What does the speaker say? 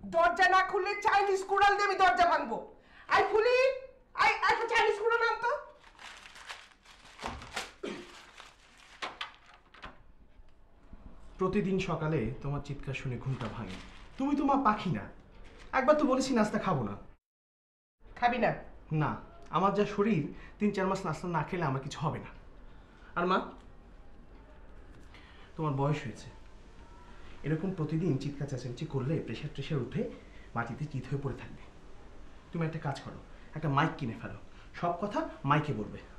দরজা না খুললে চাইনিজ কুড়াল দিয়ে আমি দরজা ভাঙবো। আই ফুলি, আই একটা চাইনিজ কুড়াল আন তো। প্রতিদিন সকালে তোমার চিৎকার শুনে ঘুমটা ভাঙে। তুমি তো মা পাখি না। একবার তো বলেছি নাস্তা খাবো না। খাবি না? না, আমার যা শরীর 3-4 মাস নাস্তা না খেলে আমার কিছু হবে না। আর মা, তোমার বয়স হয়েছে, এরকম প্রতিদিন চিৎকার চেঁচামেচি করলে প্রেশার ট্রেশার উঠে মাটিতে চিত হয়ে পড়ে থাকবে। তুমি একটা কাজ করো, একটা মাইক কিনে ফেলো, সব কথা মাইকে বলবে।